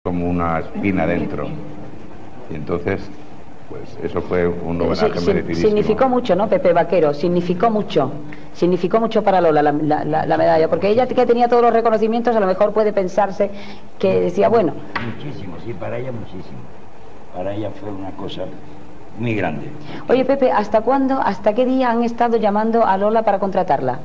como una espina dentro. Y entonces, pues eso fue un homenaje merecidísimo. Significó mucho, ¿no, Pepe Vaquero? Significó mucho para Lola la medalla, porque ella, que tenía todos los reconocimientos, a lo mejor puede pensarse que decía, bueno... Muchísimo, sí, para ella muchísimo. Para ella fue una cosa muy grande. Oye, Pepe, ¿hasta cuándo, hasta qué día han estado llamando a Lola para contratarla?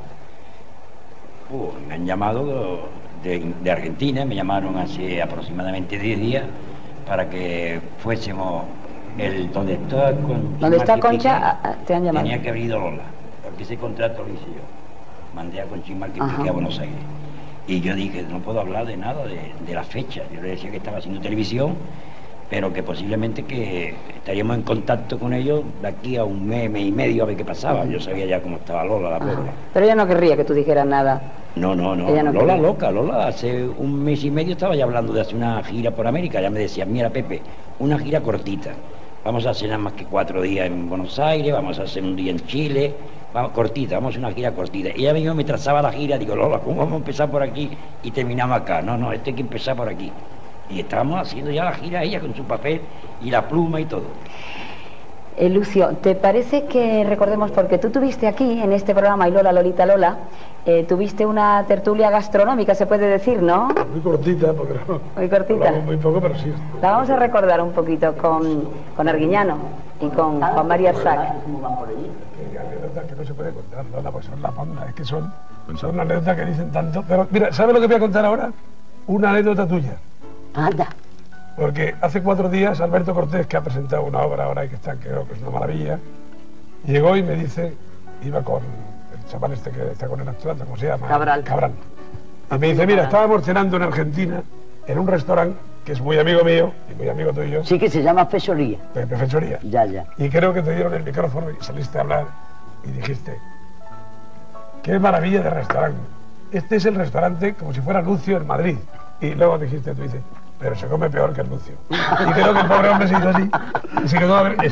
Me han llamado de Argentina, me llamaron hace aproximadamente 10 días para que fuésemos donde está Concha, te han llamado. Tenía que haber ido Lola, porque ese contrato lo hice yo. Mandé a Conchín Márquez a Buenos Aires. Y yo dije, no puedo hablar de nada de la fecha. Yo le decía que estaba haciendo televisión, pero que posiblemente que estaríamos en contacto con ellos de aquí a un mes y medio a ver qué pasaba. Yo sabía ya cómo estaba Lola, la pobre. Pero ella no querría que tú dijeras nada. No. Lola loca. Lola hace un mes y medio estaba ya hablando de hacer una gira por América. Ya me decía, mira, Pepe, una gira cortita. Vamos a hacer nada más que 4 días en Buenos Aires, vamos a hacer un día en Chile, vamos a hacer una gira cortita. Y ella misma me trazaba la gira, digo, Lola, ¿cómo vamos a empezar por aquí y terminamos acá? No, esto hay que empezar por aquí. Y estábamos haciendo ya la gira ella con su papel y la pluma y todo. Lucio, ¿te parece que recordemos, porque tú tuviste aquí en este programa, y Lola, Lolita, Lola, tuviste una tertulia gastronómica, se puede decir, ¿no? Muy cortita, porque no. Muy cortita. Muy poco, pero sí. La vamos a recordar un poquito con Arguiñano y con Juan María Sac. ¿Cómo van por allí? Anécdotas que no se puede contar, Lola, pues son la ponda, es que son anécdotas que dicen tanto. Pero mira, ¿sabes lo que voy a contar ahora? Una anécdota tuya. Anda. Porque hace 4 días Alberto Cortés, que ha presentado una obra ahora y que creo que es una maravilla, llegó y me dice, iba con el chaval este que está con el actuante, ¿cómo se llama? Cabral. Y me dice, mira, estábamos cenando en Argentina, en un restaurante que es muy amigo mío y muy amigo tuyo. Sí, que se llama Fechoría. Fechoría. Ya. Y creo que te dieron el micrófono y saliste a hablar y dijiste, qué maravilla de restaurante. Este es el restaurante como si fuera Lucio en Madrid. Y luego dijiste, tú dices, pero se come peor que el Lucio. Y creo que el pobre hombre se hizo así. Y se quedó a ver.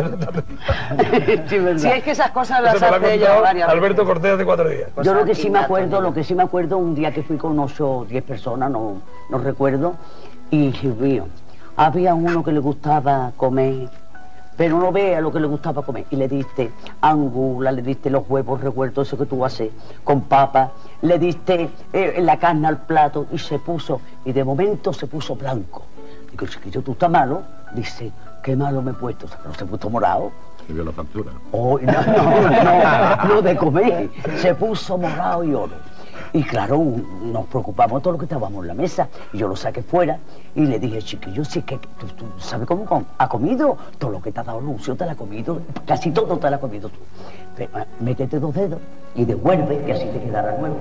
Sí, es que esas cosas las hace ella varias veces. Alberto Cortés hace 4 días. Yo lo que sí me acuerdo, un día que fui con 8 o 10 personas, no recuerdo, y Dios mío, había uno que le gustaba comer, pero no vea lo que le gustaba comer. Y le diste angula, le diste los huevos revueltos, eso que tú haces, con papa, le diste la carne al plato y se puso, y de momento se puso blanco. Digo, chiquillo, tú estás malo. Dice, qué malo me he puesto. No se puso morado. Se vio la factura. Oh, no de comer. Se puso morado y oro. Y claro, nos preocupamos de todo lo que estábamos en la mesa. Y yo lo saqué fuera y le dije, chiquillo, si es que tú sabes cómo ha comido, todo lo que te ha dado Lucio te lo ha comido, casi todo te lo ha comido tú. Pero, métete 2 dedos y devuelve, que así te quedará nuevo.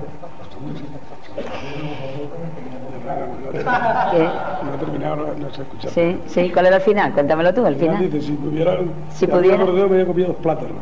No he terminado, no sé escuchar. Sí, ¿cuál era el final? Cuéntamelo tú, el final. Dice, si pudiera cordero me había comido 2 plátanos.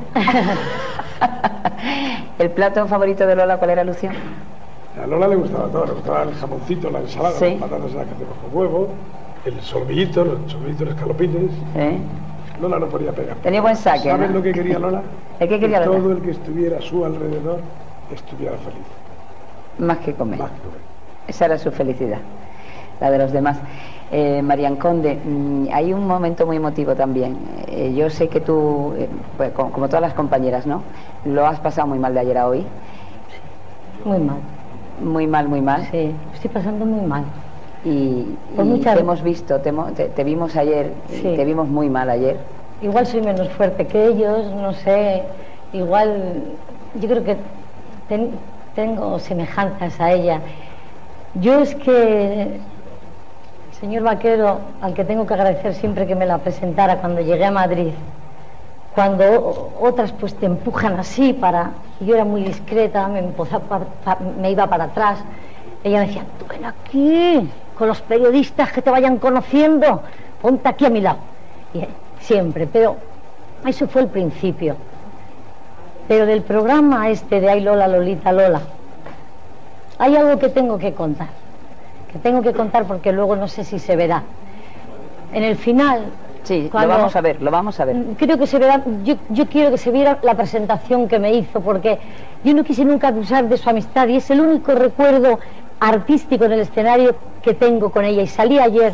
¿El plato favorito de Lola cuál era, Lucio? A Lola le gustaba todo, le gustaba el jamoncito, la ensalada, las patatas que hacemos con huevo, el sorbillito, los escalopines. Lola no podía pegar. Tenía buen saque, ¿Sabes ¿no? lo que quería Lola? ¿El qué quería Lola? Todo el que estuviera a su alrededor estuviera feliz. Más que comer. Más que comer. Esa era su felicidad, la de los demás. Marian Conde, hay un momento muy emotivo también. Yo sé que tú, pues, como todas las compañeras, ¿no? Lo has pasado muy mal de ayer a hoy. Muy mal. Muy mal, muy mal. Sí, estoy pasando muy mal. Y te hemos visto, te vimos ayer, sí. Te vimos muy mal ayer. Igual soy menos fuerte que ellos, no sé, igual yo creo que tengo semejanzas a ella. Yo es que, señor Vaquero, al que tengo que agradecer siempre que me la presentara cuando llegué a Madrid, cuando otras pues te empujan así y yo era muy discreta, me iba para atrás, ella me decía, tú ven aquí, con los periodistas que te vayan conociendo, ponte aquí a mi lado. Y siempre, pero eso fue el principio. Pero del programa este de Ay Lola, Lolita, Lola, hay algo que tengo que contar porque luego no sé si se verá. En el final... Sí, lo vamos a ver. Creo que se verá, yo quiero que se viera la presentación que me hizo, porque yo no quise nunca abusar de su amistad y es el único recuerdo artístico en el escenario que tengo con ella. Y salí ayer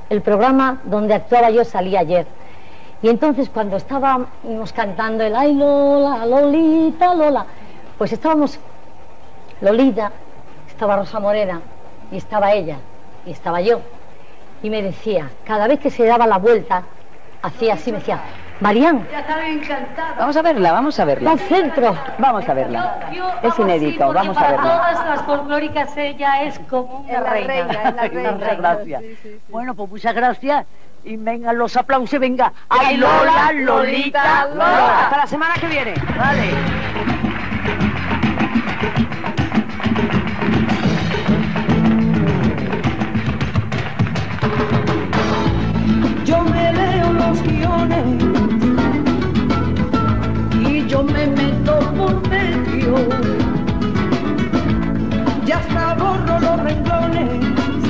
el programa donde actuaba yo salía ayer. Y entonces cuando estábamos cantando el ay Lola, Lolita, Lola, pues estábamos Lolita, estaba Rosa Morena, y estaba ella, y estaba yo. Y me decía, cada vez que se daba la vuelta, hacía así, me decía, Marián, Vamos a verla, vamos a verla. al centro. Vamos a verla. Es inédito, vamos a Para verla. todas las folclóricas ella es como una reina. Muchas gracias. Bueno, pues muchas gracias. Y vengan los aplausos, venga. ¡Ay, Lola, Lolita, Lola! Hasta la semana que viene. Vale. Yo me leo los guiones y yo me meto por medio. Ya hasta borro los renglones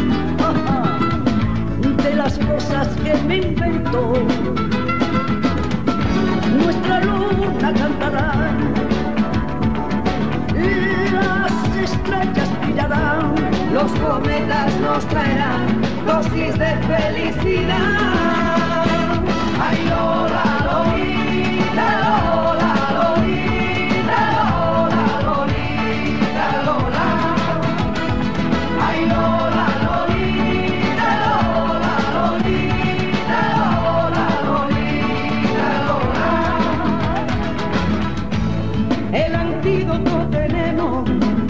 de las cosas que me invento. Nuestra luna cantará, las estrellas brillarán, los cometas nos traerán dosis de felicidad. Ay, Lola, Lolita, Lola, Lolita, Lola, Lolita, Lola. Ay, Lola, Lolita, Lola, Lolita, Lola, Lolita, Lola. El antídoto tenemos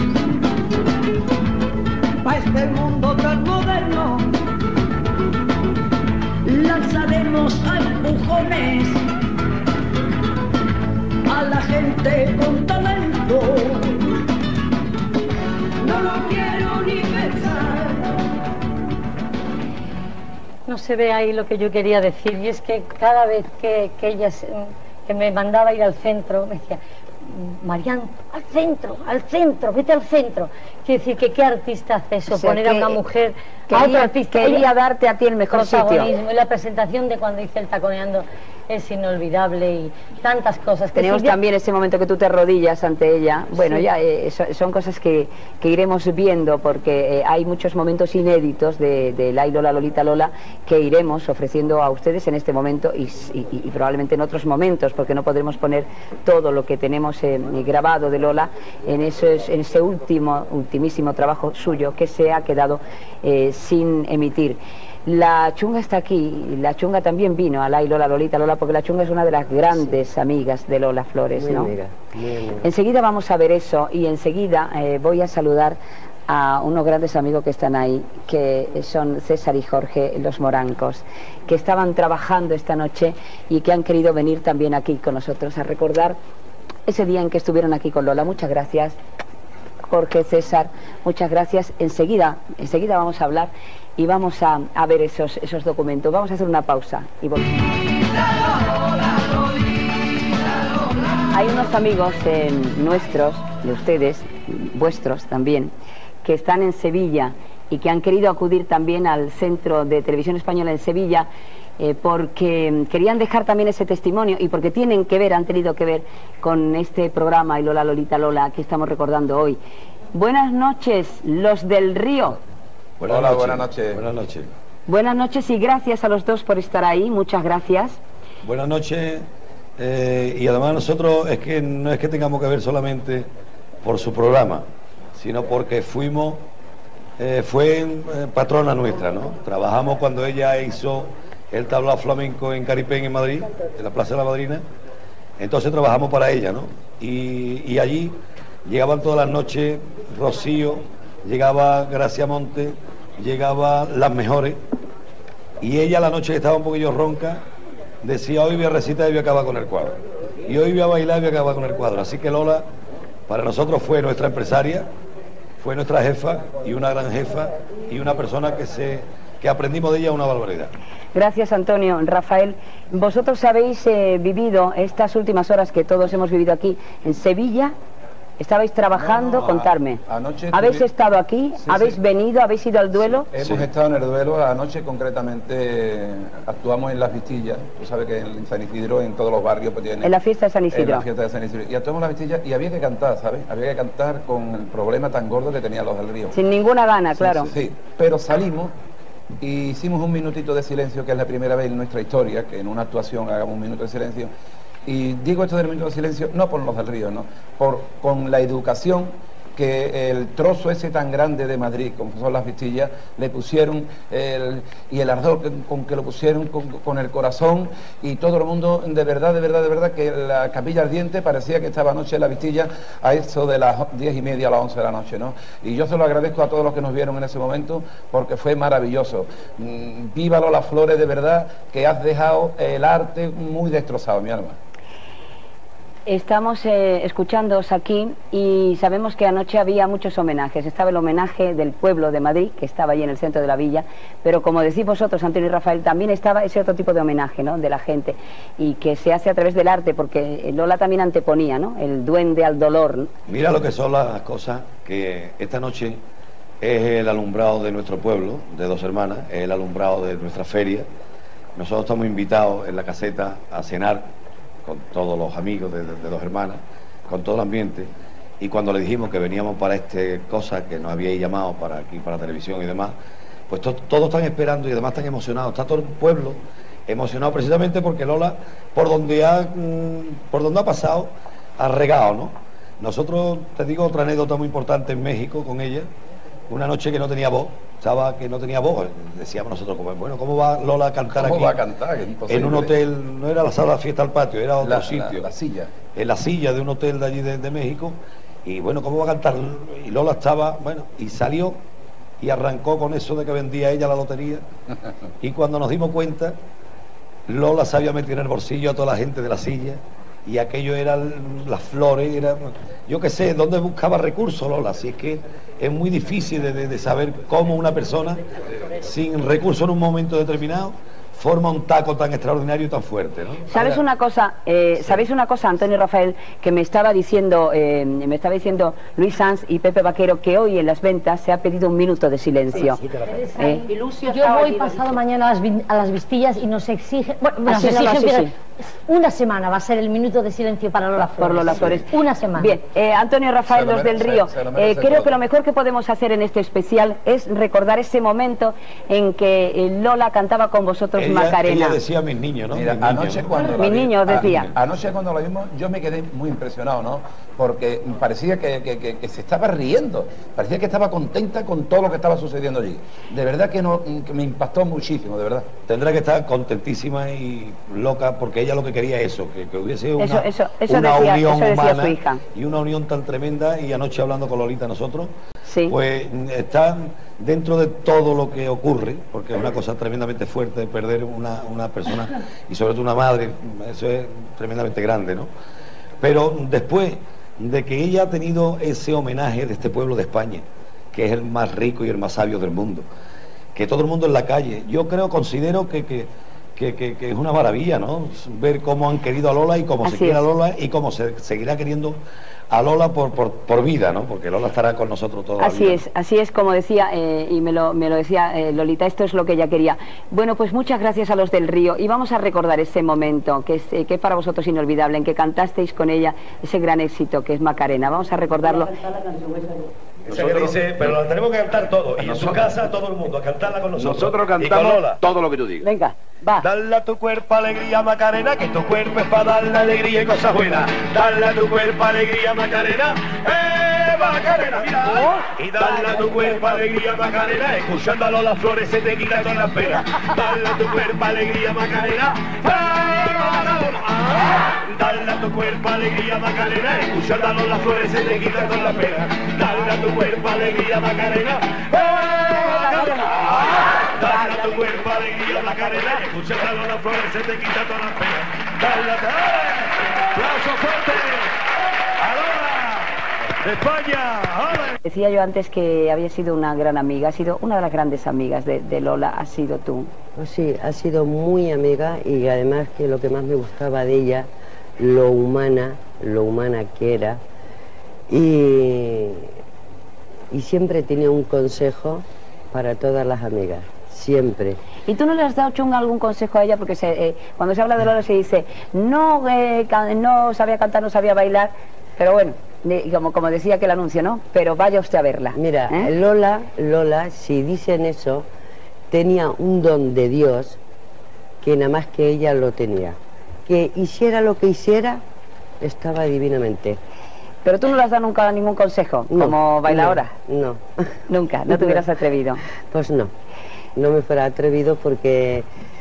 para este mundo tan moderno. Lanzaremos a empujones a la gente con talento. No lo quiero ni pensar. No se ve ahí lo que yo quería decir, y es que cada vez que ella que me mandaba ir al centro, me decía, Marián, al centro, vete al centro. Quiere decir que qué artista hace eso, O sea, poner a que una mujer, a otro artista. Quería darte a ti el mejor sitio. Protagonismo. Y la presentación de cuando hice el Taconeando es inolvidable, y tantas cosas. Que Tenemos sí, también ese momento que tú te arrodillas ante ella. Bueno, Sí. ya son cosas que iremos viendo, porque hay muchos momentos inéditos de Ay, Lola, Lolita, Lola, que iremos ofreciendo a ustedes en este momento y probablemente en otros momentos, porque no podremos poner todo lo que tenemos grabado de Lola en ese ultimísimo trabajo suyo que se ha quedado sin emitir. La Chunga está aquí, la Chunga también vino a Ay, Lola, Lolita, Lola, porque la Chunga es una de las grandes amigas de Lola Flores, ¿no? Enseguida vamos a ver eso, y enseguida voy a saludar a unos grandes amigos que están ahí, que son César y Jorge, los Morancos, que estaban trabajando esta noche y que han querido venir también aquí con nosotros a recordar ese día en que estuvieron aquí con Lola. Muchas gracias, Jorge, César, muchas gracias. Enseguida vamos a hablar y vamos a ver esos documentos. Vamos a hacer una pausa y volvemos. Hay unos amigos nuestros, de ustedes, vuestros también, que están en Sevilla y que han querido acudir también al Centro de Televisión Española en Sevilla, porque querían dejar también ese testimonio y porque han tenido que ver con este programa Ay, Lola, Lolita, Lola, que estamos recordando hoy. Buenas noches, los del Río. Hola, buenas noches. Buenas noches. Buenas noches y gracias a los dos por estar ahí, muchas gracias. Buenas noches. Y además nosotros no es que tengamos que ver solamente por su programa, sino porque fue patrona nuestra, ¿no? Trabajamos cuando ella hizo el tablao flamenco en Caripén, en Madrid, en la Plaza de la Madrina. Entonces trabajamos para ella, ¿no? Y allí llegaban todas las noches Rocío, llegaba Gracia Monte, llegaba Las Mejores, y ella la noche que estaba un poquillo ronca decía, hoy voy a recitar y voy a acabar con el cuadro, y hoy voy a bailar y voy a acabar con el cuadro. Así que Lola para nosotros fue nuestra empresaria, fue nuestra jefa, y una gran jefa, y una persona que aprendimos de ella una barbaridad. Gracias, Antonio. Rafael, vosotros habéis vivido estas últimas horas que todos hemos vivido aquí en Sevilla. ¿Estabais trabajando? Contarme. Anoche ¿Habéis estado aquí? Sí, ¿Habéis sí. venido? ¿Habéis ido al duelo? Hemos estado en el duelo. Anoche concretamente actuamos en Las Vistillas. Tú sabes que en San Isidro, en todos los barrios, pues tiene... En la fiesta de San En Isidro. la fiesta de San Isidro. Y actuamos en Las Vistillas y había que cantar, ¿sabes? Había que cantar con el problema tan gordo que tenían los del Río. Sin ninguna gana, Sí, claro. sí, pero salimos y hicimos un minutito de silencio, que es la primera vez en nuestra historia que en una actuación hagamos un minuto de silencio. Y digo esto del minuto de silencio no por los del Río, ¿no? Con la educación que el trozo ese tan grande de Madrid, como son las Vistillas, le pusieron, y el ardor con que lo pusieron, con el corazón, y todo el mundo, de verdad, que la Capilla Ardiente parecía que estaba anoche en la Vistilla a eso de las 10:30 a las 11 de la noche, ¿no? Y yo se lo agradezco a todos los que nos vieron en ese momento, porque fue maravilloso. Viva Lola Flores, de verdad, que has dejado el arte muy destrozado, mi alma. Estamos escuchándoos aquí y sabemos que anoche había muchos homenajes. Estaba el homenaje del pueblo de Madrid, que estaba allí en el centro de la villa, pero como decís vosotros, Antonio y Rafael, también estaba ese otro tipo de homenaje, ¿no?, de la gente, y que se hace a través del arte, porque Lola también anteponía, ¿no?, el duende al dolor, ¿no? Mira lo que son las cosas, que esta noche es el alumbrado de nuestro pueblo, de Dos Hermanas, es el alumbrado de nuestra feria. Nosotros estamos invitados en la caseta a cenar con todos los amigos de Dos Hermanas, con todo el ambiente, y cuando le dijimos que veníamos para este cosa que nos habíais llamado para aquí, para la televisión y demás, pues todos están esperando y además están emocionados, está todo el pueblo emocionado precisamente porque Lola, por donde ha pasado, ha regado, ¿no? Nosotros, te digo otra anécdota muy importante en México con ella, una noche que no tenía voz, decíamos nosotros, bueno, ¿cómo va Lola a cantar aquí? ¿Cómo va a cantar? En un hotel, no era la sala de fiesta al patio, era otro sitio. La silla. En la silla de un hotel de allí de México, y bueno, ¿cómo va a cantar? Y Lola estaba, bueno, y salió y arrancó con eso de que vendía ella la lotería, y cuando nos dimos cuenta, Lola se había metido en el bolsillo a toda la gente de la silla, y aquello eran las flores, era, yo qué sé, ¿dónde buscaba recursos Lola? Así es que es muy difícil de saber cómo una persona sin recursos en un momento determinado forma un taco tan extraordinario y tan fuerte, ¿no? ¿Sabes una cosa, Antonio y Rafael, que me estaba diciendo Luis Sanz y Pepe Vaquero, que hoy en las ventas se ha pedido un minuto de silencio? Yo voy pasado mañana a las Vistillas y nos exigen, una semana va a ser el minuto de silencio para Lola Flores. Por Lola Flores. Una semana. Bien, Antonio y Rafael, los del Río, creo que lo mejor que podemos hacer en este especial es recordar ese momento en que Lola cantaba con vosotros Macarena. Ella decía mis niños, ¿no? Mira, anoche cuando mis niños decía. Anoche cuando lo vimos yo me quedé muy impresionado, ¿no? Porque parecía que se estaba riendo, parecía que estaba contenta con todo lo que estaba sucediendo allí. De verdad que me impactó muchísimo, de verdad. Tendrá que estar contentísima y loca, porque ella lo que quería es eso, que hubiese una unión humana su hija. Y una unión tan tremenda. Y anoche hablando con Lolita nosotros, sí, pues están dentro de todo lo que ocurre, porque es una cosa tremendamente fuerte perder una persona y sobre todo una madre, eso es tremendamente grande, ¿no? Pero después de que ella ha tenido ese homenaje de este pueblo de España, que es el más rico y el más sabio del mundo, que todo el mundo en la calle, yo considero que es una maravilla, ¿no? Ver cómo han querido a Lola y cómo se quiere a Lola y cómo se seguirá queriendo a Lola por vida, ¿no? Porque Lola estará con nosotros toda la vida. Así es como decía, y me lo decía Lolita, esto es lo que ella quería. Bueno, pues muchas gracias a los del Río, y vamos a recordar ese momento que es para vosotros inolvidable, en que cantasteis con ella ese gran éxito que es Macarena. Vamos a recordarlo. Pero la tenemos que cantar todo, y en su casa todo el mundo, a cantarla con nosotros. Nosotros cantamos todo lo que tú digas. Venga, va. Dale a tu cuerpo alegría, Macarena, que tu cuerpo es para darle alegría y cosas buenas. Dale a tu cuerpo alegría, Macarena, Macarena, mira. Y dale a tu cuerpo alegría, Macarena, escuchando a Lola Flores se te quita todas las penas. Dale a tu cuerpo alegría, Macarena, dale a tu cuerpo alegría, Macarena, escuchando a Lola Flores se te quita todas las penas. Dale a tu cuerpo alegría, Macarena, dale a tu cuerpo alegría, Macarena, escuchando a Lola Flores se te quita todas las penas. Dale a tu aplauso fuerte a Lola de España. ¡Ole! Decía yo antes que había sido una gran amiga, ha sido una de las grandes amigas de Lola, ha sido tú. Pues sí, ha sido muy amiga, y además que lo que más me gustaba de ella, lo humana que era, y siempre tenía un consejo para todas las amigas, siempre. ¿Y tú no le has dado, Chunga, algún consejo a ella? Porque cuando se habla de Lola se dice, no sabía cantar, no sabía bailar, pero bueno, como decía que el anuncio, ¿no? Pero vaya usted a verla. Mira, Lola, si dicen eso, tenía un don de Dios que nada más que ella lo tenía. Que hiciera lo que hiciera, estaba divinamente. Pero tú no le has dado nunca ningún consejo, No, como bailadora. No. Nunca, no te hubieras atrevido. Pues no me fuera atrevido porque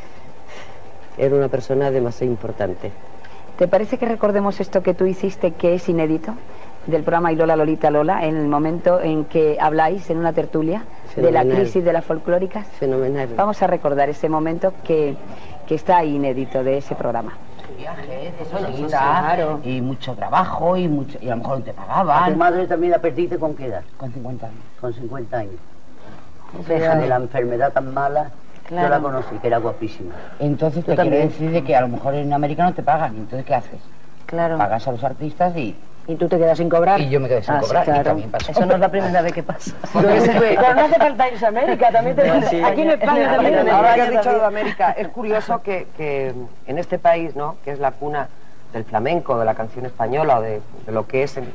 era una persona demasiado importante. ¿Te parece que recordemos esto que tú hiciste, que es inédito, del programa Y Lola, Lolita, Lola, en el momento en que habláis en una tertulia de la crisis de las folclóricas? Fenomenal. Vamos a recordar ese momento que está ahí inédito de ese programa. Viajes de solita, claro. Y mucho trabajo y a lo mejor no te A pagaban. tu madre también la perdiste ¿con qué edad? Con 50 años. Con 50 años. Fíjate. De la enfermedad tan mala, Claro. yo la conocí, que era guapísima. Entonces Yo te también. quiere decir de que a lo mejor en América no te pagan. Entonces, ¿qué haces? Claro. Pagas a los artistas y tú te quedas sin cobrar. Y yo me quedé sin Ah, sí, cobrar. claro. Y también pasó. Eso no es la primera vez que pasa. Pero no hace falta irse a América, también te Sí. aquí en España también. Ahora que has dicho de América, es curioso que en este país, ¿no?, que es la cuna del flamenco, de la canción española, o de lo que es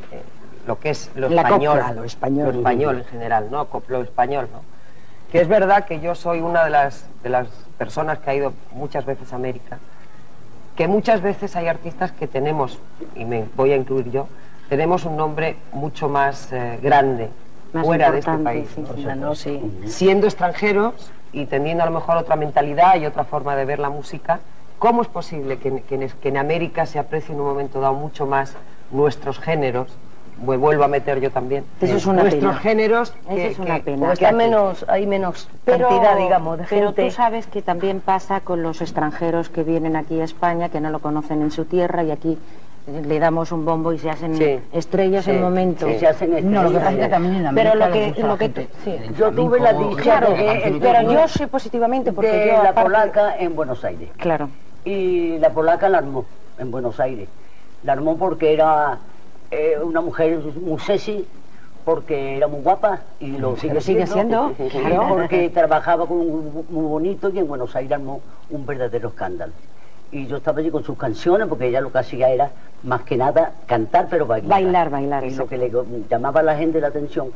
lo La español, copla, lo español. lo español en general, ¿no?, lo español, ¿no? Que es verdad que yo soy una de las personas que ha ido muchas veces a América, que muchas veces hay artistas que tenemos, y me voy a incluir yo, tenemos un nombre mucho más grande Más fuera de este importante, país, sí, por sí. supuesto. No, sí. Siendo extranjeros y teniendo a lo mejor otra mentalidad y otra forma de ver la música, ¿cómo es posible que en América se aprecie en un momento dado mucho más nuestros géneros? Me vuelvo a meter yo también. Eso es una nuestros pena. géneros Eso es una pena. que Está aquí. hay menos cantidad, digamos, de Pero gente. tú sabes que también pasa con los extranjeros que vienen aquí a España, que no lo conocen en su tierra y aquí le damos un bombo y se hacen Sí. estrellas Sí, en momento. sí, se hacen estrellas. No, lo que pasa es que también en América Pero lo les que, gusta la lo que gente sí. del Yo tuve la flamenco, dicha Claro, de que pero yo sé positivamente porque de yo la aparte- polaca en Buenos Aires. Claro. Y la polaca la armó en Buenos Aires. La armó porque era una mujer muy sexy, porque era muy guapa y lo sigue siendo, claro. porque trabajaba con un muy bonito y en Buenos Aires armó un verdadero escándalo. Y yo estaba allí con sus canciones porque ella lo que hacía era más que nada cantar pero bailar. Bailar, Y lo que le llamaba a la gente la atención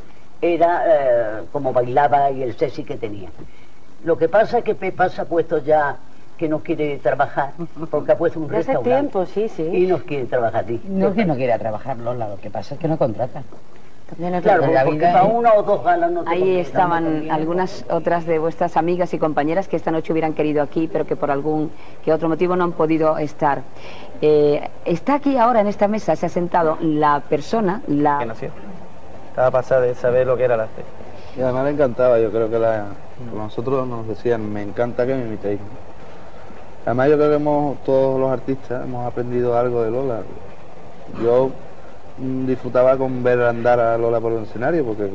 era como bailaba y el sexy que tenía. Lo que pasa es que Pepa se ha puesto ya que no quiere trabajar porque ha puesto un De hace restaurante tiempo, sí, sí. y no quiere trabajar. No es que no quiera trabajar, Lola, lo que pasa es que no contratan. También es Claro, verdad. la porque vida para es- una o dos galas no te Ahí contratan, estaban no conviene. algunas otras de vuestras amigas y compañeras que esta noche hubieran querido aquí, pero que por algún que otro motivo no han podido estar. Está aquí ahora en esta mesa, se ha sentado la persona, Que nació. Estaba pasada de saber lo que era el arte. Y además le encantaba, yo creo que nosotros nos decían, me encanta que me imitéis. Además yo creo que todos los artistas hemos aprendido algo de Lola. Yo disfrutaba con ver andar a Lola por el escenario, porque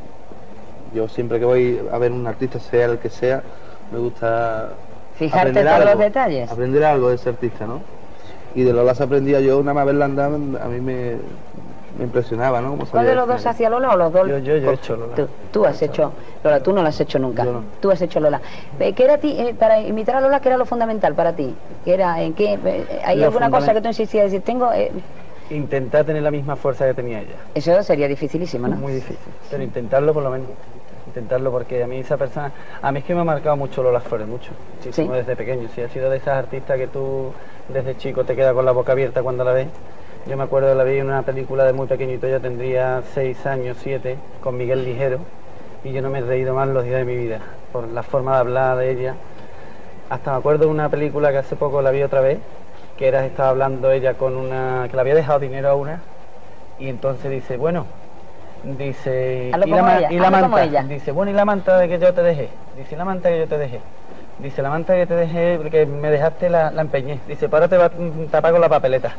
yo siempre que voy a ver un artista, sea el que sea, me gusta Fijarte aprender todos algo, los detalles. aprender algo de ese artista, ¿no? Y de Lola se aprendía, yo nada más verla andar, a mí me impresionaba, ¿no? Cómo ¿Cuál salía de los del dos escenario. hacía Lola o los dos? Yo he hecho Lola. Tú has hecho Lola, tú no lo has hecho nunca. Tú has hecho Lola. ¿Qué era para imitar a Lola, qué era lo fundamental para ti? ¿Qué era, en qué, ¿Hay Lo alguna cosa fundamental. que tú insistías decir, tengo... Intentar tener la misma fuerza que tenía ella. eso sería dificilísimo, ¿no? Muy difícil. Pero intentarlo por lo menos. Intentarlo porque a mí esa persona... A mí es que me ha marcado mucho Lola Flores, mucho. Muchísimo Sí. desde pequeño. Sí, ha sido de esas artistas que tú desde chico te quedas con la boca abierta cuando la ves. Yo me acuerdo de la vi en una película de muy pequeñito, yo tendría 6 años, 7, con Miguel Ligero. Y yo no me he reído más los días de mi vida. Por la forma de hablar de ella. Hasta me acuerdo de una película que hace poco la vi otra vez, que estaba hablando ella con una, que le había dejado dinero a una, y entonces dice, bueno, dice, Hazlo y como la, ella, y la hazlo como manta, ella. dice, bueno, y la manta de que yo te dejé, dice, la manta que yo te dejé, dice, la manta que te dejé, que me dejaste la empeñé, dice, para te tapar con la papeleta.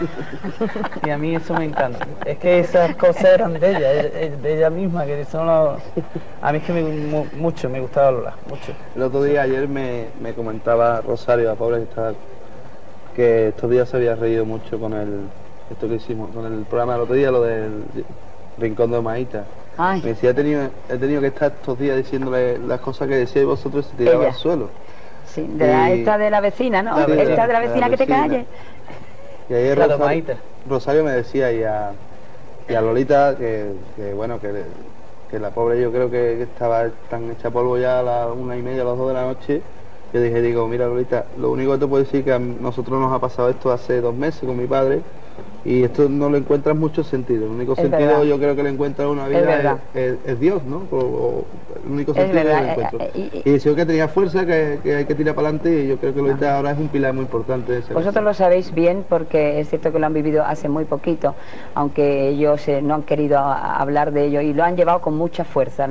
Y a mí eso me encanta, es que esas cosas eran de ella misma, que son a mí es que mucho me gustaba Lola, mucho. El otro día, ayer me comentaba Rosario, la pobre que estaba, que estos días se había reído mucho con esto que hicimos, con el programa del otro día, lo del Rincón de Omaíta. Ay. Me decía, he tenido que estar estos días diciéndole las cosas que decíais vosotros y se tiraba Ella. al suelo. Sí, esta de la vecina, ¿no? La vecina, Esta de la vecina la que te vecina. calle. Y ayer La Rosario me decía, y a Lolita, que que la pobre yo creo que estaba tan hecha polvo ya a las 1:30, a las 2 de la noche. Yo digo, mira Lolita, lo único que te puedo decir es que a nosotros nos ha pasado esto hace 2 meses con mi padre y esto no le encuentras mucho sentido. El único sentido verdad. yo creo que le encuentra una vida es Dios, ¿no? El único sentido que le encuentro. Y decía que tenía fuerza, que hay que tirar para adelante y yo creo que Lolita ahora es un pilar muy importante de ese. Vosotros lo sabéis bien porque es cierto que lo han vivido hace muy poquito, aunque ellos no han querido hablar de ello y lo han llevado con mucha fuerza,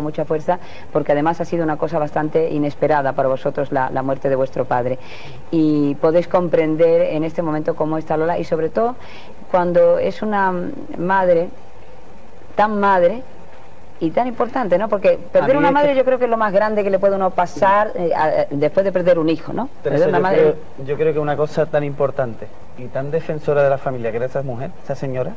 porque además ha sido una cosa bastante inesperada para vosotros la muerte de vuestro padre. Y podéis comprender en este momento cómo está Lola y sobre todo cuando es una madre tan madre y tan importante, ¿no? Porque perder una madre yo creo que es lo más grande que le puede uno pasar después de perder un hijo, ¿no? Teresa, yo creo que una cosa tan importante y tan defensora de la familia que era esa mujer, esa señora,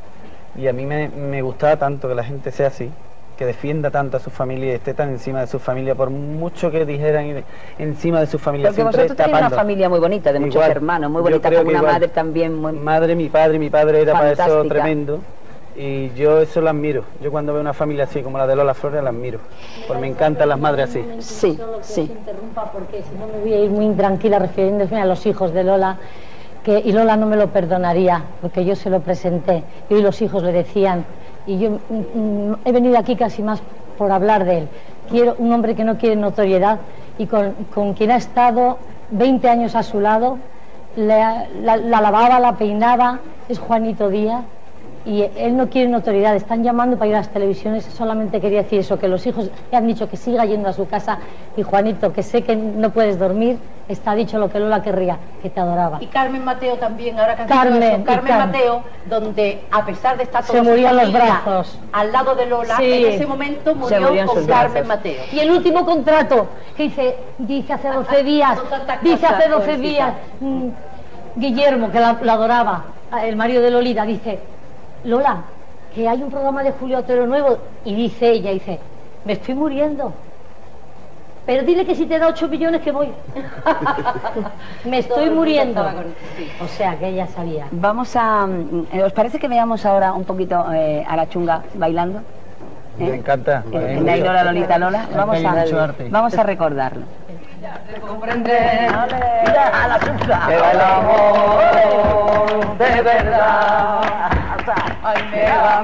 y a mí me gustaba tanto que la gente sea así, que defienda tanto a su familia y esté tan encima de su familia, por mucho que dijeran encima de su familia. Porque vosotros tenéis una familia muy bonita, de muchos hermanos, muy bonita, con una madre también muy... Mi padre era para eso tremendo. Y yo eso lo admiro. Yo cuando veo una familia así como la de Lola Flores la admiro. Porque me encantan las madres así. Sí, sí. Interrumpa porque si no me voy a ir muy intranquila refiriéndome a los hijos de Lola. Y Lola no me lo perdonaría porque yo se lo presenté. Y hoy los hijos le decían, y yo he venido aquí casi más por hablar de él. Quiero un hombre que no quiere notoriedad y con quien ha estado 20 años a su lado, la lavaba, la peinaba, es Juanito Díaz. Y él no quiere notoriedad, están llamando para ir a las televisiones, solamente quería decir eso, que los hijos le han dicho que siga yendo a su casa y Juanito, que sé que no puedes dormir, está dicho lo que Lola querría, que te adoraba. Y Carmen Mateo también, ahora que has dicho eso, Carmen Mateo, donde a pesar de estar todos se murió en los brazos al lado de Lola, en ese momento murió con Carmen Mateo. Y el último contrato, que dice hace 12 días, Guillermo, que la adoraba, el marido de Lolita, dice... Lola, que hay un programa de Julio Otero nuevo y dice ella, me estoy muriendo, pero dile que si te da 8 millones que voy. Me estoy muriendo. O sea que ella sabía. Vamos a... ¿os parece que veamos ahora un poquito a la chunga bailando? Me encanta. La Lola, Lolita, Lola. Vamos a recordarlo. Te comprender a la chunga que bailamos de verdad. Ay, me va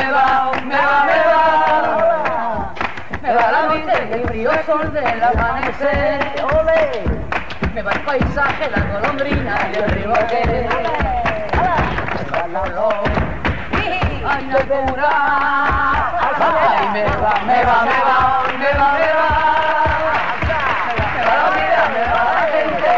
la vida y el frío sol del amanecer, ole, me va el paisaje, la golondrina y el río aquel, ay, no cura, ay, me va la vida, me va la gente,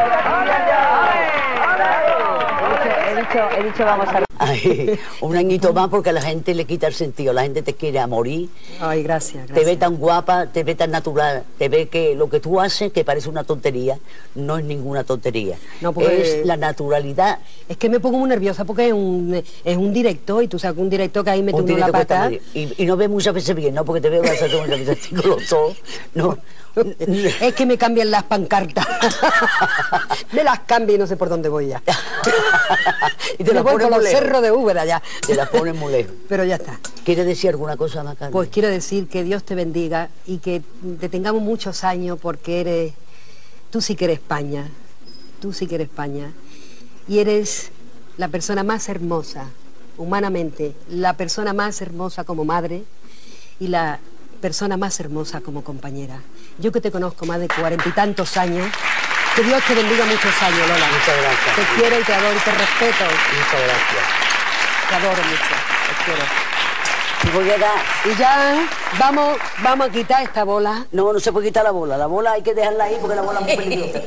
he dicho vamos a... Ay, un añito más porque a la gente le quita el sentido, la gente te quiere a morir. Ay, gracias. Te ve tan guapa, te ve tan natural, te ve que lo que tú haces, que parece una tontería, no es ninguna tontería. No, porque es la naturalidad. Es que me pongo muy nerviosa porque es un directo y tú sabes que un directo que ahí mete uno la pata. Y no ves muchas veces bien, ¿no? Porque te veo muchas veces con los ojos, no. Es que me cambian las pancartas. Me las cambio y no sé por dónde voy ya. Y te las voy pones con muy los lejos. cerros de Úbeda ya. Te las pones muy lejos. Pero ya está. ¿Quieres decir alguna cosa, Macarena? Pues quiero decir que Dios te bendiga y que te tengamos muchos años porque tú sí que eres España. Tú sí que eres España. Y eres la persona más hermosa, humanamente, la persona más hermosa como madre y la persona más hermosa como compañera. Yo que te conozco más de 40 y tantos años, que Dios te bendiga muchos años, Lola. Muchas gracias. Te quiero y te adoro y te respeto. Muchas gracias. Te adoro mucho, te quiero. Y voy a dar... Y ya vamos a quitar esta bola. No se puede quitar la bola hay que dejarla ahí porque la bola es muy peligrosa.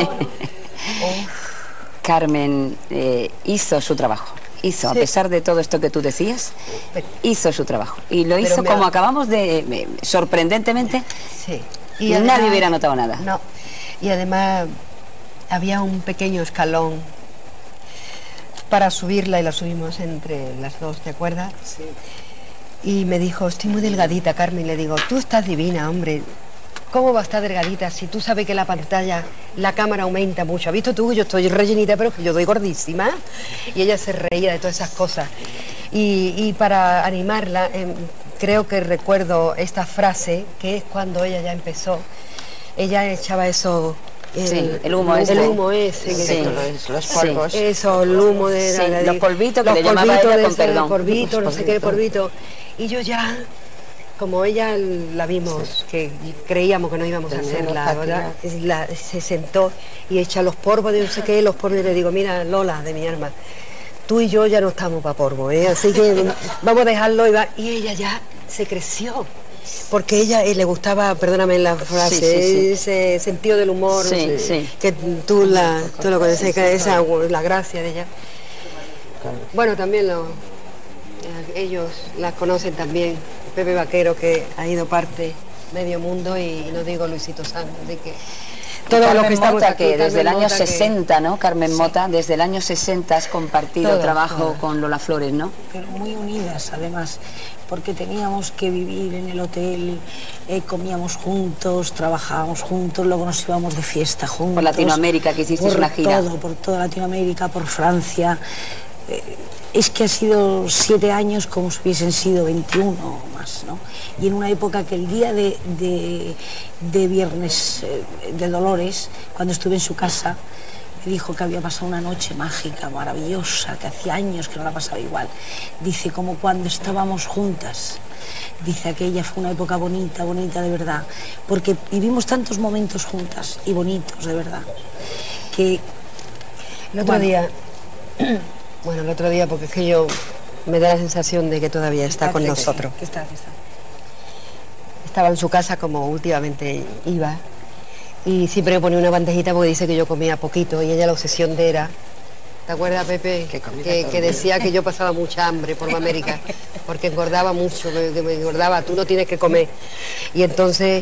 Carmen hizo su trabajo. A pesar de todo esto que tú decías, hizo su trabajo. Y lo hizo como acabamos de... sorprendentemente, y además, nadie hubiera notado nada. No, y además había un pequeño escalón para subirla y la subimos entre las dos, ¿te acuerdas? Sí. Y me dijo, estoy muy delgadita, Carmen. Le digo, tú estás divina, hombre. ¿Cómo va a estar delgadita si tú sabes que la pantalla, la cámara aumenta mucho? ¿Has visto tú? Yo estoy rellenita, pero yo doy gordísima. Y ella se reía de todas esas cosas. Y para animarla, creo que recuerdo esta frase, que es cuando ella ya empezó. Ella echaba eso... el humo ese. El humo ese. Sí, los polvos. Sí. Eso, el humo de... Sí, los polvitos que le llamaba ella con perdón. Polvito, no sé qué, polvito. Y yo ya, como ella la vimos, que creíamos que no íbamos a hacerla, ¿verdad? Se sentó y echa los polvos de no sé qué, los polvos, y le digo, mira, Lola, de mi alma, tú y yo ya no estamos para polvo, ¿eh? Así que vamos a dejarlo. Y ella ya se creció. Porque ella le gustaba, perdóname la frase, ese sentido del humor, que tú lo conoces, la gracia de ella. Bueno, también ellos la conocen también, Pepe Vaquero, que ha ido parte medio mundo, y no digo Luisito Sanz, de que... Todo lo que estamos aquí, que desde el año 60, ¿no? Carmen Mota, desde el año 60 has compartido trabajo con Lola Flores, ¿no? Pero muy unidas, además, porque teníamos que vivir en el hotel, comíamos juntos, trabajábamos juntos, luego nos íbamos de fiesta juntos. Por Latinoamérica, que hiciste una gira. Por toda Latinoamérica, por Francia. Es que ha sido 7 años como si hubiesen sido 21 o más, ¿no? Y en una época que el día de Viernes de Dolores, cuando estuve en su casa, me dijo que había pasado una noche mágica, maravillosa, que hacía años que no la pasaba igual. Dice, como cuando estábamos juntas. Dice, aquella fue una época bonita, bonita de verdad, porque vivimos tantos momentos juntas y bonitos de verdad, que... El otro día... Bueno, el otro día, porque es que yo me da la sensación de que todavía está con nosotros. Estaba en su casa, como últimamente iba, y siempre me ponía una bandejita porque dice que yo comía poquito, y ella la obsesión de era... ¿Te acuerdas, Pepe? Que decía que yo pasaba mucha hambre por América, porque engordaba mucho, me engordaba, tú no tienes que comer. Y entonces...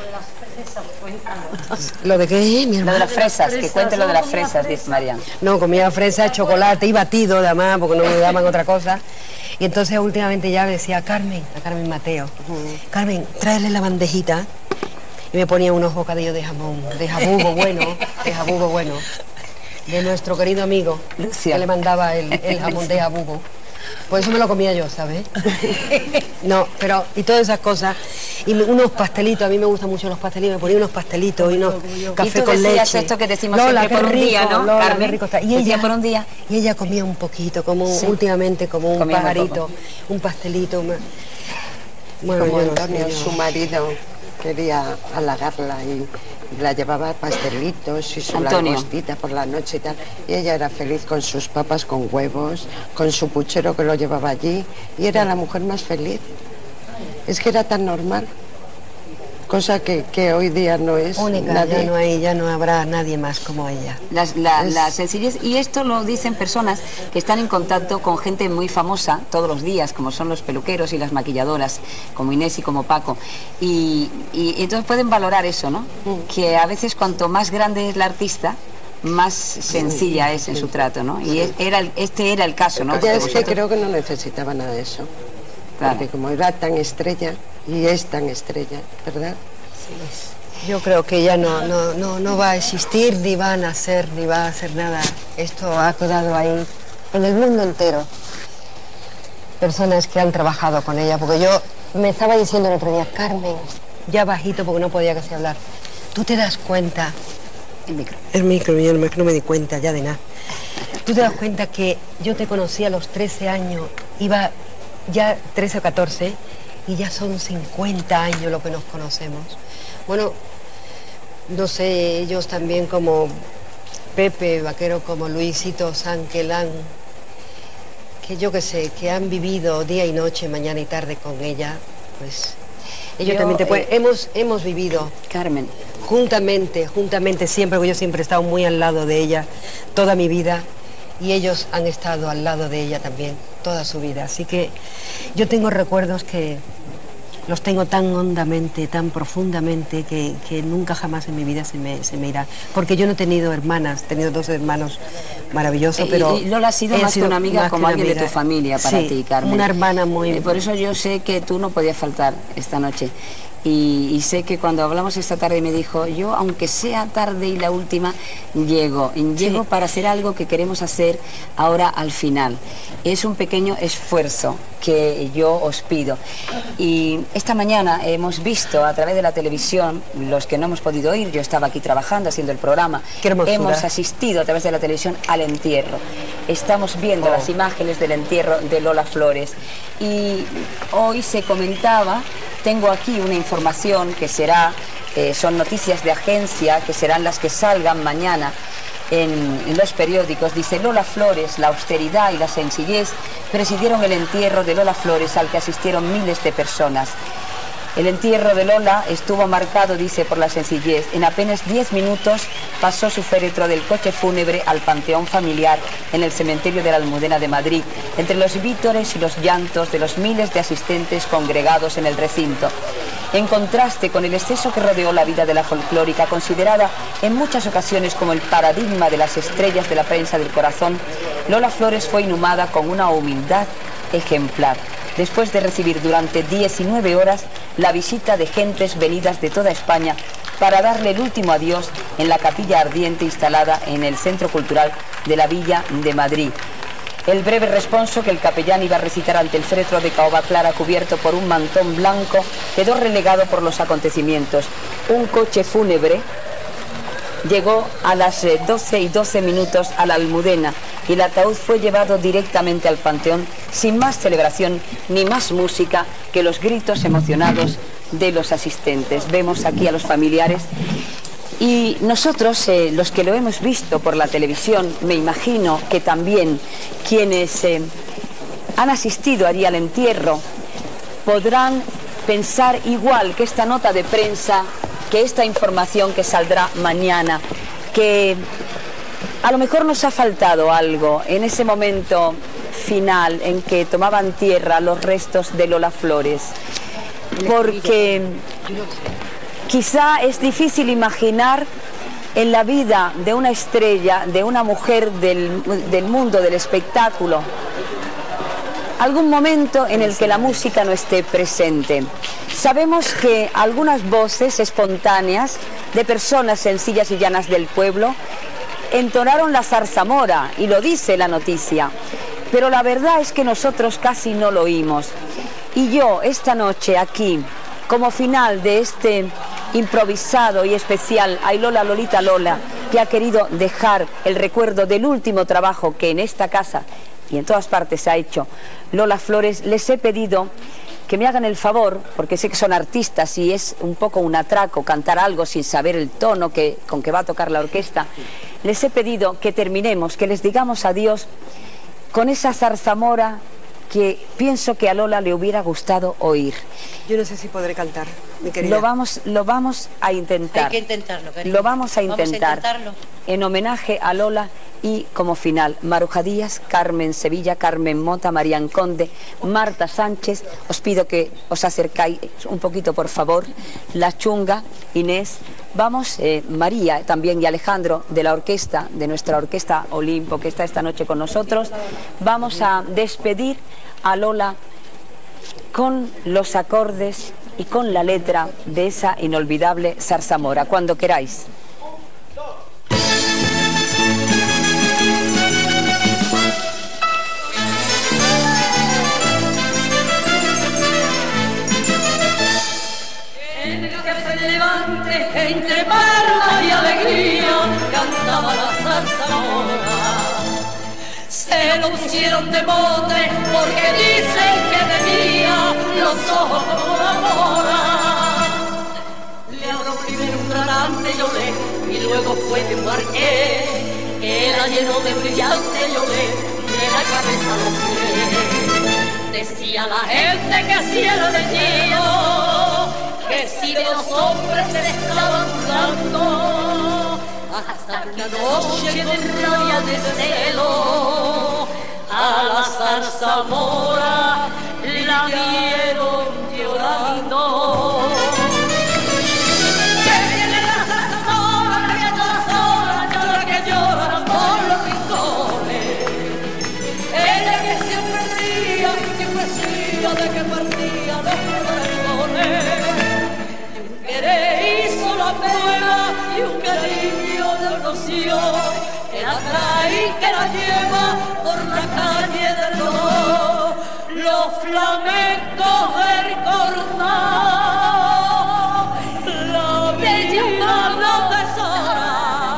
¿Lo de qué, mi hermano? Lo de las fresas, que cuente lo de las fresas, dice Marian. No, comía fresas, chocolate y batido, además, porque no me daban otra cosa. Y entonces últimamente ya me decía, Carmen, a Carmen Mateo, Carmen, tráele la bandejita. Y me ponía unos bocadillos de jamón, de jabugo bueno, de nuestro querido amigo, Lucia, que le mandaba el jamón de jabugo. Por eso me lo comía yo, ¿sabes? No, pero, y todas esas cosas. Y unos pastelitos, a mí me gustan mucho los pastelitos, me ponía unos pastelitos y unos café con leche. Esto que decimos siempre por un día, ¿no? Lola, Carmen, rico está. Y ella por un día. Y ella comía un poquito, como últimamente, como un pajarito, un pastelito. Bueno, como Antonio, su marido, quería halagarla y la llevaba pastelitos y su langostita por la noche y tal. Y ella era feliz con sus papas con huevos, con su puchero que lo llevaba allí, y era la mujer más feliz. Es que era tan normal, cosa que hoy día no es única, nadie. Ya no habrá nadie más como ella. La sencillez, y esto lo dicen personas que están en contacto con gente muy famosa todos los días, como son los peluqueros y las maquilladoras, como Inés y como Paco, y entonces pueden valorar eso, ¿no? Que a veces cuanto más grande es la artista, más sencilla es en su trato, ¿no? Y este era el caso, ¿no? Ya es que creo que no necesitaba nada de eso. Claro. Porque como era tan estrella, y es tan estrella, ¿verdad? Sí. Yo creo que ella no va a existir, ni va a nacer, ni va a hacer nada. Esto ha quedado ahí en el mundo entero. Personas que han trabajado con ella, porque yo me estaba diciendo el otro día, Carmen, ya bajito porque no podía casi hablar, ¿tú te das cuenta? El micro, mi alma, que no me di cuenta ya de nada. ¿Tú te das cuenta que yo te conocí a los 13 años, iba ya 13 o 14, y ya son 50 años lo que nos conocemos? Bueno, no sé, ellos también como Pepe Vaquero, como Luisito Sanz, que yo qué sé, que han vivido día y noche, mañana y tarde con ella, pues ellos también te pueden... Hemos vivido, Carmen, juntamente siempre, porque yo siempre he estado muy al lado de ella toda mi vida, y ellos han estado al lado de ella también toda su vida. Así que yo tengo recuerdos que los tengo tan hondamente, tan profundamente, que nunca jamás en mi vida se me irá. Porque yo no he tenido hermanas, he tenido 2 hermanos maravillosos, pero... Y Lola ha sido más que una amiga, como alguien de tu familia para ti, Carmen. Una hermana muy... Por eso yo sé que tú no podías faltar esta noche. y sé que cuando hablamos esta tarde me dijo, yo aunque sea tarde y la última, llego para hacer algo que queremos hacer ahora al final. Es un pequeño esfuerzo que yo os pido. Y esta mañana hemos visto a través de la televisión, los que no hemos podido ir, yo estaba aquí trabajando, haciendo el programa, hemos asistido a través de la televisión al entierro. Estamos viendo las imágenes del entierro de Lola Flores. Y hoy se comentaba, tengo aquí una información que será, son noticias de agencia, que serán las que salgan mañana en los periódicos. Dice: Lola Flores, la austeridad y la sencillez presidieron el entierro de Lola Flores, al que asistieron miles de personas. El entierro de Lola estuvo marcado, dice, por la sencillez. En apenas 10 minutos pasó su féretro del coche fúnebre al panteón familiar en el cementerio de la Almudena de Madrid, entre los vítores y los llantos de los miles de asistentes congregados en el recinto. En contraste con el exceso que rodeó la vida de la folclórica, considerada en muchas ocasiones como el paradigma de las estrellas de la prensa del corazón, Lola Flores fue inhumada con una humildad ejemplar, después de recibir durante 19 horas la visita de gentes venidas de toda España para darle el último adiós en la capilla ardiente instalada en el Centro Cultural de la Villa de Madrid. El breve responso que el capellán iba a recitar ante el féretro de caoba clara cubierto por un mantón blanco quedó relegado por los acontecimientos. Un coche fúnebre llegó a las 12:12 a la Almudena y el ataúd fue llevado directamente al panteón sin más celebración ni más música que los gritos emocionados de los asistentes. Vemos aquí a los familiares y nosotros, los que lo hemos visto por la televisión, me imagino que también quienes han asistido allí al entierro podrán pensar igual que esta nota de prensa, que esta información que saldrá mañana, que a lo mejor nos ha faltado algo en ese momento final en que tomaban tierra los restos de Lola Flores, porque quizá es difícil imaginar en la vida de una estrella, de una mujer del mundo del espectáculo, algún momento en el que la música no esté presente. Sabemos que algunas voces espontáneas de personas sencillas y llanas del pueblo entonaron la zarzamora, y lo dice la noticia, pero la verdad es que nosotros casi no lo oímos. Y yo esta noche aquí, como final de este improvisado y especial Ay Lola, Lolita, Lola, que ha querido dejar el recuerdo del último trabajo que en esta casa y en todas partes ha hecho Lola Flores, les he pedido que me hagan el favor, porque sé que son artistas y es un poco un atraco cantar algo sin saber el tono con que va a tocar la orquesta. Les he pedido que terminemos, que les digamos adiós con esa zarzamora que pienso que a Lola le hubiera gustado oír. Yo no sé si podré cantar, mi querida. Lo vamos a intentar. Hay que intentarlo, cariño. Lo vamos a intentar. Vamos a intentarlo. En homenaje a Lola y como final, Maruja Díaz, Carmen Sevilla, Carmen Mota, Marian Conde, Marta Sánchez. Os pido que os acercáis un poquito, por favor. La Chunga, Inés. Vamos, María también y Alejandro de la orquesta, de nuestra orquesta Olimpo, que está esta noche con nosotros. Vamos a despedir a Lola con los acordes y con la letra de esa inolvidable zarzamora. Cuando queráis. Entre palmas y alegría cantaba la zarzamora. Se lo pusieron de mote porque dicen que tenía los ojos como la mora. Le habló primero un galante lloré y luego fue de un marqués que la llenó de brillante lloré de la cabeza a los pies. Decía la gente que si era de tío, que si de los hombres se estaban burlando, hasta que una noche con rabia de celo a la zarzamora la vieron llorando. Que viene la zarzamora, que todas horas llora, que llora por los rincones. Ella que siempre ría, que decía de que partía los corazones. ilusión que la trae y que la lleva por la calle del dolor. Los flamencos del Cornal, la bella mano de Sora,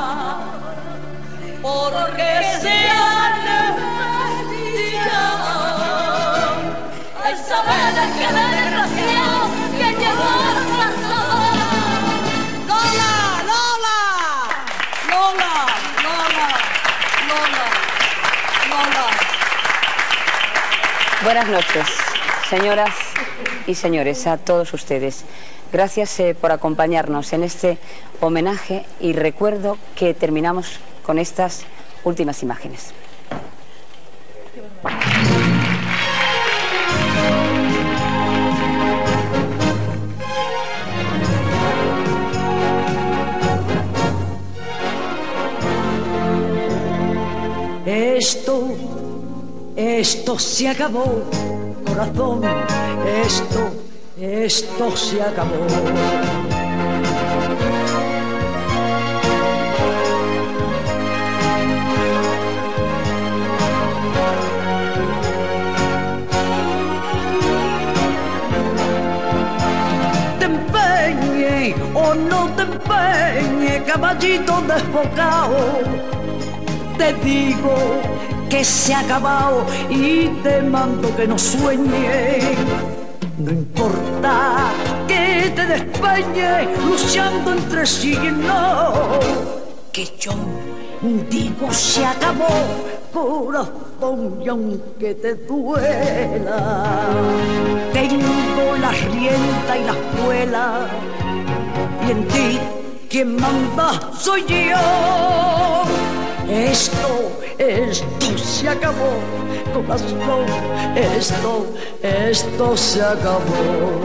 porque se han envejecido. El saber de que la desgraciado que llevó hasta Lola, Lola, Lola, Lola, Lola, Lola. Buenas noches, señoras y señores, a todos ustedes. Gracias por acompañarnos en este homenaje y recuerdo que terminamos con estas últimas imágenes. Esto se acabó, corazón, esto se acabó. Te empeñe o no te empeñe, caballito desbocado, te digo que se ha acabado y te mando que no sueñe. No importa que te despeñe luchando entre sí y no, que yo digo se acabó, corazón, y aunque te duela, tengo la rienda y la espuela, y en ti quien manda soy yo. Esto se acabó, corazón, esto se acabó.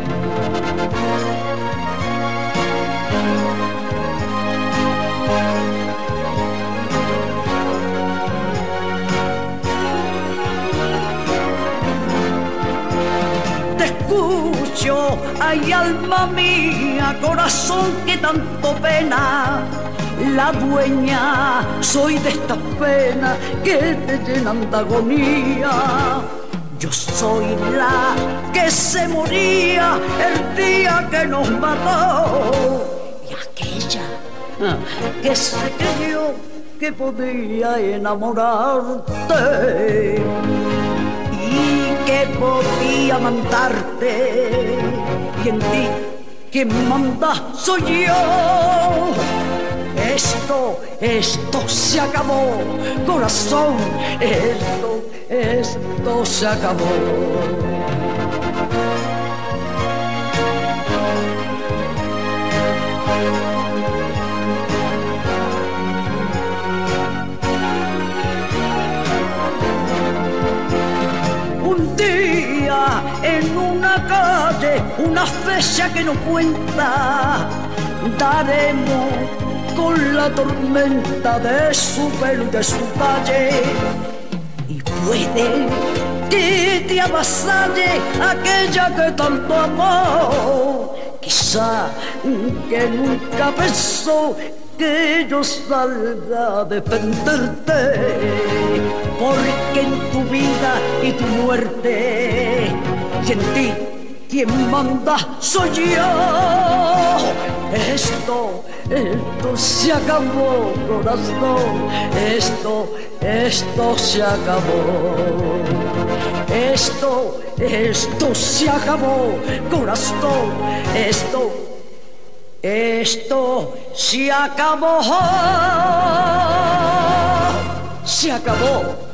Te escucho, ay alma mía, corazón que tanto pena. La dueña soy de estas penas que te llenan de agonía. Yo soy la que se moría el día que nos mató, y aquella que se creyó que podía enamorarte y que podía mandarte, y en ti quien manda soy yo. Esto se acabó, corazón, esto se acabó. Un día en una calle, una fecha que no cuenta, daremos con la tormenta de su pelo y de su talle, y puede que te avasalle aquella que tanto amó, quizá que nunca pensó que yo salga a defenderte, porque en tu vida y tu muerte, y en ti quien manda soy yo. Esto se acabó, corazón, esto se acabó. Esto se acabó, corazón, esto se acabó. Se acabó.